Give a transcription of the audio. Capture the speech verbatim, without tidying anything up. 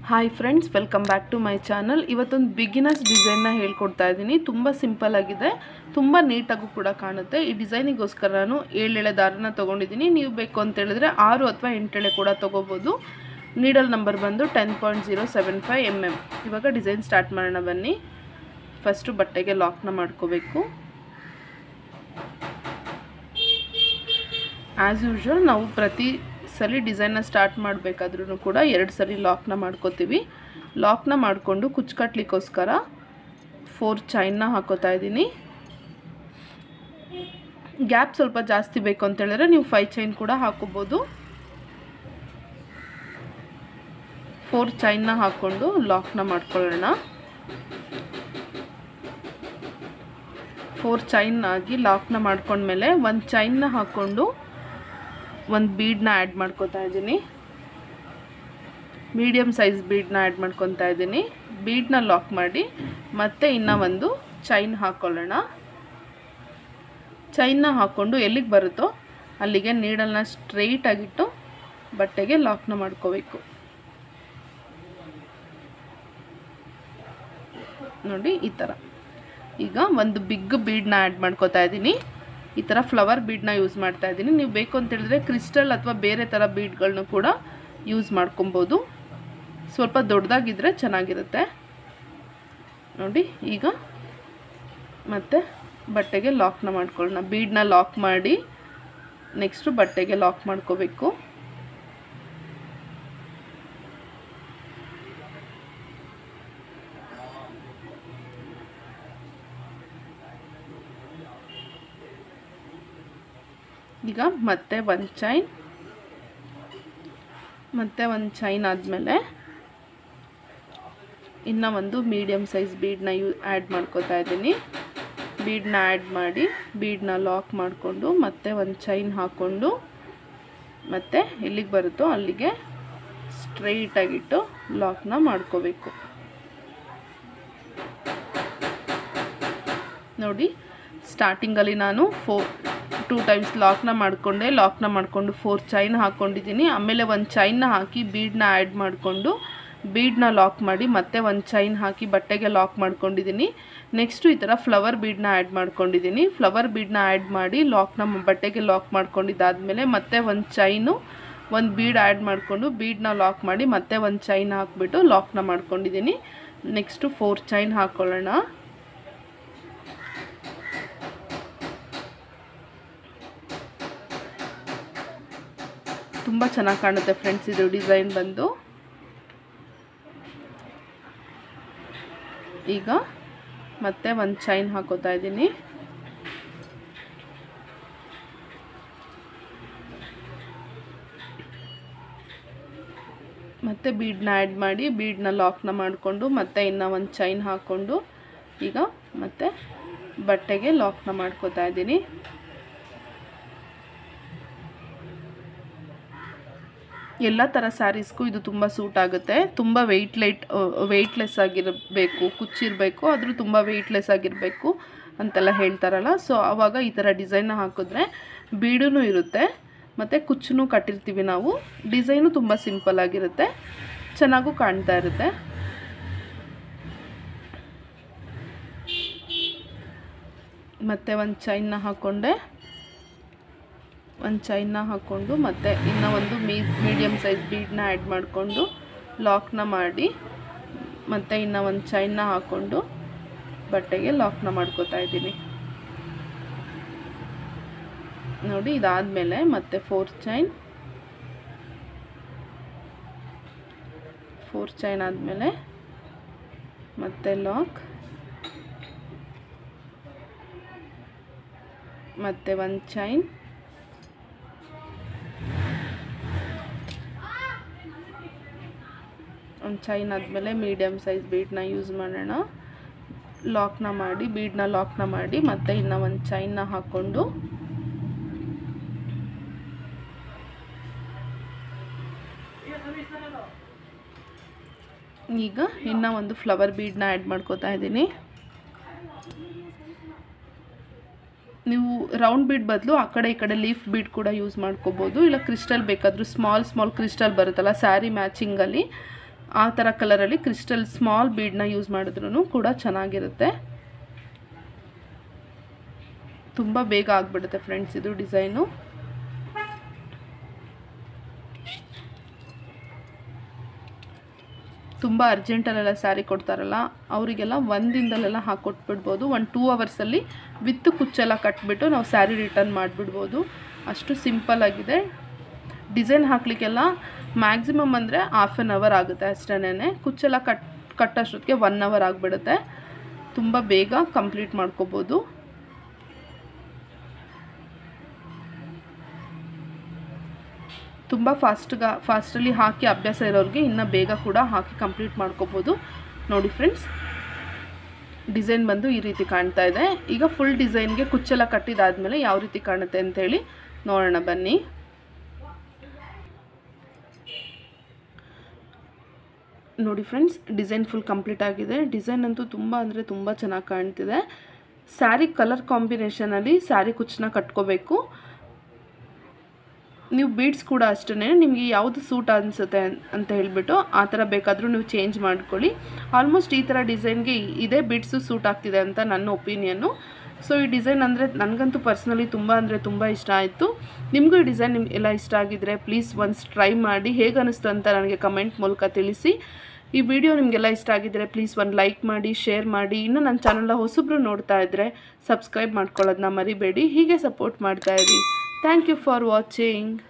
Hi friends, welcome back to my channel. ಇವತ್ತೊಂದು beginners ಡಿಸೈನ್ನ ಹೇಳ್ಕೊಡ್ತಾ ಇದ್ದೀನಿ. ತುಂಬ ಸಿಂಪಲ್ ಆಗಿದೆ, ತುಂಬ ನೀಟಾಗೂ ಕೂಡ ಕಾಣುತ್ತೆ. ಈ ಡಿಸೈನಿಗೋಸ್ಕರ ನಾನು ಏಳೆಳೆ ದಾರನ ತೊಗೊಂಡಿದ್ದೀನಿ. ನೀವು ಬೇಕು ಅಂತ ಹೇಳಿದ್ರೆ ಆರು ಅಥವಾ ಎಂಟೆಳೆ ಕೂಡ ತೊಗೋಬೋದು. ನೀಡಲ್ ನಂಬರ್ ಬಂದು ten point zero seven five M M. ಇವಾಗ ಡಿಸೈನ್ ಸ್ಟಾರ್ಟ್ ಮಾಡೋಣ ಬನ್ನಿ. ಫಸ್ಟು ಬಟ್ಟೆಗೆ ಲಾಕ್ನ ಮಾಡ್ಕೋಬೇಕು. ಆ್ಯಸ್ ಯೂಶ್ವಲ್ ನಾವು ಪ್ರತಿ ಸಲ ಡಿಸೈನ್ನ ಸ್ಟಾರ್ಟ್ ಮಾಡಬೇಕಾದ್ರೂ ಕೂಡ ಎರಡು ಸಲ ಲಾಕ್ನ ಮಾಡ್ಕೋತೀವಿ. ಲಾಕ್ನ ಮಾಡಿಕೊಂಡು ಕುಚ್ಚು ಕಟ್ಟಲಿಕ್ಕೋಸ್ಕರ ಫೋರ್ ಚೈನ್ನ ಹಾಕೋತಾ ಇದ್ದೀನಿ. ಗ್ಯಾಪ್ ಸ್ವಲ್ಪ ಜಾಸ್ತಿ ಬೇಕು ಅಂತ ಹೇಳಿದ್ರೆ ನೀವು ಫೈವ್ ಚೈನ್ ಕೂಡ ಹಾಕೋಬೋದು. ಫೋರ್ ಚೈನ್ನ ಹಾಕ್ಕೊಂಡು ಲಾಕ್ನ ಮಾಡ್ಕೊಳ್ಳೋಣ. ಫೋರ್ ಚೈನ್ ಆಗಿ ಲಾಕ್ನ ಮಾಡ್ಕೊಂಡ್ಮೇಲೆ ಒಂದು ಚೈನ್ನ ಹಾಕ್ಕೊಂಡು ಒಂದು ಬೀಡನ್ನ ಆ್ಯಡ್ ಮಾಡ್ಕೊತಾ ಇದ್ದೀನಿ. ಮೀಡಿಯಮ್ ಸೈಜ್ ಬೀಡನ್ನ ಆ್ಯಡ್ ಮಾಡ್ಕೊತಾ ಇದ್ದೀನಿ. ಬೀಡನ್ನ ಲಾಕ್ ಮಾಡಿ ಮತ್ತೆ ಇನ್ನೂ ಒಂದು ಚೈನ್ ಹಾಕ್ಕೊಳ್ಳೋಣ. ಚೈನ್ನ ಹಾಕ್ಕೊಂಡು ಎಲ್ಲಿಗೆ ಬರುತ್ತೋ ಅಲ್ಲಿಗೆ ನೀಡಲ್ನ ಸ್ಟ್ರೈಟಾಗಿಟ್ಟು ಬಟ್ಟೆಗೆ ಲಾಕ್ನ ಮಾಡ್ಕೋಬೇಕು. ನೋಡಿ ಈ ಥರ. ಈಗ ಒಂದು ಬಿಗ್ ಬೀಡನ್ನ ಆ್ಯಡ್ ಮಾಡ್ಕೋತಾ ಇದ್ದೀನಿ. ಈ ಥರ ಫ್ಲವರ್ ಬೀಡನ್ನ ಯೂಸ್ ಮಾಡ್ತಾ ಇದ್ದೀನಿ. ನೀವು ಬೇಕು ಅಂತ ಹೇಳಿದ್ರೆ ಕ್ರಿಸ್ಟಲ್ ಅಥವಾ ಬೇರೆ ಥರ ಬೀಡ್ಗಳನ್ನೂ ಕೂಡ ಯೂಸ್ ಮಾಡ್ಕೊಬೋದು. ಸ್ವಲ್ಪ ದೊಡ್ಡದಾಗಿದ್ದರೆ ಚೆನ್ನಾಗಿರುತ್ತೆ. ನೋಡಿ ಈಗ ಮತ್ತೆ ಬಟ್ಟೆಗೆ ಲಾಕ್ನ ಮಾಡ್ಕೊಳ್ಳೋಣ. ಬೀಡನ್ನ ಲಾಕ್ ಮಾಡಿ ನೆಕ್ಸ್ಟು ಬಟ್ಟೆಗೆ ಲಾಕ್ ಮಾಡ್ಕೋಬೇಕು. ಈಗ ಮತ್ತೆ ಒಂದು ಚೈನ್, ಮತ್ತೆ ಒಂದು ಚೈನ್ ಆದಮೇಲೆ ಇನ್ನು ಒಂದು ಮೀಡಿಯಮ್ ಸೈಜ್ ಬೀಡನ್ನ ಯೂ ಆ್ಯಡ್ ಮಾಡ್ಕೋತಾ ಇದ್ದೀನಿ. ಬೀಡನ್ನ ಆ್ಯಡ್ ಮಾಡಿ ಬೀಡನ್ನ ಲಾಕ್ ಮಾಡಿಕೊಂಡು ಮತ್ತೆ ಒಂದು ಚೈನ್ ಹಾಕ್ಕೊಂಡು ಮತ್ತೆ ಎಲ್ಲಿಗೆ ಬರುತ್ತೋ ಅಲ್ಲಿಗೆ ಸ್ಟ್ರೈಟಾಗಿಟ್ಟು ಲಾಕ್ನ ಮಾಡ್ಕೋಬೇಕು. ನೋಡಿ, ಸ್ಟಾರ್ಟಿಂಗಲ್ಲಿ ನಾನು ಫೋರ್ ಟೂ ಟೈಮ್ಸ್ ಲಾಕ್ನ ಮಾಡಿಕೊಂಡೆ. ಲಾಕ್ನ ಮಾಡಿಕೊಂಡು ಫೋರ್ ಚೈನ್ ಹಾಕ್ಕೊಂಡಿದ್ದೀನಿ. ಆಮೇಲೆ ಒಂದು ಚೈನ್ನ ಹಾಕಿ ಬೀಡನ್ನ ಆ್ಯಡ್ ಮಾಡಿಕೊಂಡು ಬೀಡನ್ನ ಲಾಕ್ ಮಾಡಿ ಮತ್ತೆ ಒಂದು ಚೈನ್ ಹಾಕಿ ಬಟ್ಟೆಗೆ ಲಾಕ್ ಮಾಡ್ಕೊಂಡಿದ್ದೀನಿ. ನೆಕ್ಸ್ಟು ಈ ಥರ ಫ್ಲವರ್ ಬೀಡನ್ನ ಆ್ಯಡ್ ಮಾಡ್ಕೊಂಡಿದ್ದೀನಿ. ಫ್ಲವರ್ ಬೀಡನ್ನ ಆ್ಯಡ್ ಮಾಡಿ ಲಾಕ್ನ ಬಟ್ಟೆಗೆ ಲಾಕ್ ಮಾಡ್ಕೊಂಡಿದ್ದಾದಮೇಲೆ ಮತ್ತೆ ಒಂದು ಚೈನು ಒಂದು ಬೀಡ್ ಆ್ಯಡ್ ಮಾಡಿಕೊಂಡು ಬೀಡನ್ನ ಲಾಕ್ ಮಾಡಿ ಮತ್ತೆ ಒಂದು ಚೈನ್ ಹಾಕ್ಬಿಟ್ಟು ಲಾಕ್ನ ಮಾಡ್ಕೊಂಡಿದ್ದೀನಿ. ನೆಕ್ಸ್ಟು ಫೋರ್ ಚೈನ್ ಹಾಕ್ಕೊಳ್ಳೋಣ. ತುಂಬ ಚೆನ್ನಾಗಿ ಕಾಣುತ್ತೆ ಫ್ರೆಂಡ್ಸ್ ಇದು ಡಿಸೈನ್ ಬಂದು. ಈಗ ಮತ್ತೆ ಒಂದು ಚೈನ್ ಹಾಕೋತಾ ಇದ್ದೀನಿ. ಮತ್ತೆ ಬೀಡನ್ನ ಆ್ಯಡ್ ಮಾಡಿ ಬೀಡನ್ನ ಲಾಕ್ನ ಮಾಡಿಕೊಂಡು ಮತ್ತೆ ಇನ್ನೂ ಒಂದು ಚೈನ್ ಹಾಕ್ಕೊಂಡು ಈಗ ಮತ್ತೆ ಬಟ್ಟೆಗೆ ಲಾಕ್ನ ಮಾಡ್ಕೋತಾ ಇದ್ದೀನಿ. ಎಲ್ಲ ಥರ ಸ್ಯಾರೀಸ್ಗೂ ಇದು ತುಂಬ ಸೂಟ್ ಆಗುತ್ತೆ. ತುಂಬ ವೆಯ್ಟ್ ಲೈಟ್ ವೆಯ್ಟ್ಲೆಸ್ ಆಗಿರಬೇಕು, ಕುಚ್ಚಿರಬೇಕು, ಆದರೂ ತುಂಬ ವೆಯ್ಟ್ಲೆಸ್ ಆಗಿರಬೇಕು ಅಂತೆಲ್ಲ ಹೇಳ್ತಾರಲ್ಲ. ಸೊ ಆವಾಗ ಈ ಥರ ಡಿಸೈನ್ನ ಹಾಕಿದ್ರೆ ಬೀಡೂ ಇರುತ್ತೆ ಮತ್ತು ಕುಚ್ಚೂ ಕಟ್ಟಿರ್ತೀವಿ ನಾವು. ಡಿಸೈನು ತುಂಬ ಸಿಂಪಲ್ ಆಗಿರುತ್ತೆ, ಚೆನ್ನಾಗೂ ಕಾಣ್ತಾ ಇರುತ್ತೆ. ಮತ್ತೆ ಒಂದು ಚೈನ್ನ ಹಾಕ್ಕೊಂಡೆ. ಒಂದು ಚೈನ್ನ ಹಾಕ್ಕೊಂಡು ಮತ್ತೆ ಇನ್ನೂ ಒಂದು ಮೀ ಮೀಡಿಯಮ್ ಸೈಜ್ ಬೀಡನ್ನ ಆ್ಯಡ್ ಮಾಡಿಕೊಂಡು ಲಾಕ್ನ ಮಾಡಿ ಮತ್ತೆ ಇನ್ನೂ ಒಂದು ಚೈನ್ನ ಹಾಕ್ಕೊಂಡು ಬಟ್ಟೆಗೆ ಲಾಕ್ನ ಮಾಡ್ಕೋತಾ ಇದ್ದೀನಿ. ನೋಡಿ, ಇದಾದಮೇಲೆ ಮತ್ತೆ ಫೋರ್ ಚೈನ್ ಫೋರ್ ಚೈನ್ ಆದಮೇಲೆ ಮತ್ತೆ ಲಾಕ್ ಮತ್ತೆ ಒಂದು ಚೈನ್ ಒಂದು ಚೈನ್ ಆದಮೇಲೆ ಮೀಡಿಯಮ್ ಸೈಜ್ ಬೀಡನ್ನ ಯೂಸ್ ಮಾಡೋಣ. ಲಾಕ್ನ ಮಾಡಿ ಬೀಡನ್ನ ಲಾಕ್ನ ಮಾಡಿ ಮತ್ತೆ ಇನ್ನೂ ಒಂದು ಚೈನ್ನ ಹಾಕ್ಕೊಂಡು ಈಗ ಇನ್ನೂ ಒಂದು ಫ್ಲವರ್ ಬೀಡನ್ನ ಆ್ಯಡ್ ಮಾಡ್ಕೋತಾ ಇದ್ದೀನಿ. ನೀವು ರೌಂಡ್ ಬೀಡ್ ಬದಲು ಆ ಕಡೆ ಈ ಕಡೆ ಲೀಫ್ ಬೀಡ್ ಕೂಡ ಯೂಸ್ ಮಾಡ್ಕೋಬೋದು. ಇಲ್ಲ ಕ್ರಿಸ್ಟಲ್ ಬೇಕಾದರೂ ಸ್ಮಾಲ್ ಸ್ಮಾಲ್ ಕ್ರಿಸ್ಟಲ್ ಬರುತ್ತಲ್ಲ ಸ್ಯಾರಿ ಮ್ಯಾಚಿಂಗಲ್ಲಿ ಆ ಥರ ಕಲರಲ್ಲಿ ಕ್ರಿಸ್ಟಲ್ ಸ್ಮಾಲ್ ಬೀಡನ್ನ ಯೂಸ್ ಮಾಡಿದ್ರೂ ಕೂಡ ಚೆನ್ನಾಗಿರುತ್ತೆ. ತುಂಬ ಬೇಗ ಆಗಿಬಿಡುತ್ತೆ ಫ್ರೆಂಡ್ಸ್ ಇದು ಡಿಸೈನು. ತುಂಬ ಅರ್ಜೆಂಟಲ್ಲೆಲ್ಲ ಸ್ಯಾರಿ ಕೊಡ್ತಾರಲ್ಲ ಅವರಿಗೆಲ್ಲ ಒಂದು ದಿನದಲ್ಲೆಲ್ಲ ಹಾಕ್ಕೊಟ್ಬಿಡ್ಬೋದು. ಒಂದು ಟೂ ಅವರ್ಸಲ್ಲಿ ವಿತ್ ಕುಚ್ಚೆಲ್ಲ ಕಟ್ಬಿಟ್ಟು ನಾವು ಸ್ಯಾರಿ ರಿಟರ್ನ್ ಮಾಡಿಬಿಡ್ಬೋದು. ಅಷ್ಟು ಸಿಂಪಲ್ಲಾಗಿದೆ. ಡಿಸೈನ್ ಹಾಕಲಿಕ್ಕೆಲ್ಲ ಮ್ಯಾಕ್ಸಿಮಮ್ ಅಂದರೆ ಹಾಫ್ ಆನ್ ಅವರ್ ಆಗುತ್ತೆ ಅಷ್ಟೇ. ಕುಚ್ಚೆಲ್ಲ ಕಟ್ ಕಟ್ಟೋಷ್ಟೊತ್ತಿಗೆ ಒನ್ ಅವರ್ ಆಗಿಬಿಡುತ್ತೆ. ತುಂಬ ಬೇಗ ಕಂಪ್ಲೀಟ್ ಮಾಡ್ಕೋಬೋದು. ತುಂಬ ಫಾಸ್ಟ್గా ಫಾಸ್ಟಲ್ಲಿ ಹಾಕಿ ಅಭ್ಯಾಸ ಇರೋರಿಗೆ ಇನ್ನೂ ಬೇಗ ಕೂಡ ಹಾಕಿ ಕಂಪ್ಲೀಟ್ ಮಾಡ್ಕೋಬೋದು. ನೋಡಿ ಫ್ರೆಂಡ್ಸ್, ಡಿಸೈನ್ ಬಂದು ಈ ರೀತಿ ಕಾಣ್ತಾ ಇದೆ. ಈಗ ಫುಲ್ ಡಿಸೈನ್ಗೆ ಕುಚ್ಚೆಲ್ಲ ಕಟ್ಟಿದಾದ್ಮೇಲೆ ಯಾವ ರೀತಿ ಕಾಣುತ್ತೆ ಅಂತೇಳಿ ನೋಡೋಣ ಬನ್ನಿ. ನೋಡಿ ಫ್ರೆಂಡ್ಸ್, ಡಿಸೈನ್ ಫುಲ್ ಕಂಪ್ಲೀಟ್ ಆಗಿದೆ. ಡಿಸೈನ್ ಅಂತೂ ತುಂಬ ಅಂದರೆ ತುಂಬ ಚೆನ್ನಾಗಿ ಕಾಣ್ತಿದೆ. ಸ್ಯಾರಿ ಕಲರ್ ಕಾಂಬಿನೇಷನಲ್ಲಿ ಸ್ಯಾರಿ ಕುಚ್ಚನ್ನ ಕಟ್ಕೋಬೇಕು. ನೀವು ಬೀಡ್ಸ್ ಕೂಡ ಅಷ್ಟೇ ನಿಮಗೆ ಯಾವುದು ಸೂಟ್ ಅನಿಸುತ್ತೆ ಅಂತ ಹೇಳಿಬಿಟ್ಟು ಆ ಥರ ಬೇಕಾದರೂ ನೀವು ಚೇಂಜ್ ಮಾಡ್ಕೊಳ್ಳಿ. ಆಲ್ಮೋಸ್ಟ್ ಈ ಥರ ಡಿಸೈನ್ಗೆ ಇದೇ ಬೀಡ್ಸು ಸೂಟ್ ಆಗ್ತಿದೆ ಅಂತ ನನ್ನ ಒಪಿನಿಯನ್ನು. ಸೊ ಈ ಡಿಸೈನ್ ಅಂದರೆ ನನಗಂತೂ ಪರ್ಸ್ನಲಿ ತುಂಬ ಅಂದರೆ ತುಂಬ ಇಷ್ಟ ಆಯಿತು. ನಿಮಗೂ ಈ ಡಿಸೈನ್ ನಿಮ್ಗೆ ಎಲ್ಲ ಇಷ್ಟ ಆಗಿದ್ದರೆ ಪ್ಲೀಸ್ ಒನ್ಸ್ ಟ್ರೈ ಮಾಡಿ ಹೇಗೆ ಅನ್ನಿಸ್ತು ಅಂತ ನನಗೆ ಕಮೆಂಟ್ ಮೂಲಕ ತಿಳಿಸಿ. ಈ ವಿಡಿಯೋ ನಿಮಗೆಲ್ಲ ಇಷ್ಟ ಆಗಿದ್ದರೆ ಪ್ಲೀಸ್ ಒಂದು ಲೈಕ್ ಮಾಡಿ, ಶೇರ್ ಮಾಡಿ. ಇನ್ನೂ ನನ್ನ ಚಾನಲ್ನ ಹೊಸಬ್ರು ನೋಡ್ತಾ ಇದ್ದರೆ ಸಬ್ಸ್ಕ್ರೈಬ್ ಮಾಡ್ಕೊಳ್ಳೋದನ್ನ ಮರಿಬೇಡಿ. ಹೀಗೆ ಸಪೋರ್ಟ್ ಮಾಡ್ತಾಯಿರಿ. Thank you for watching.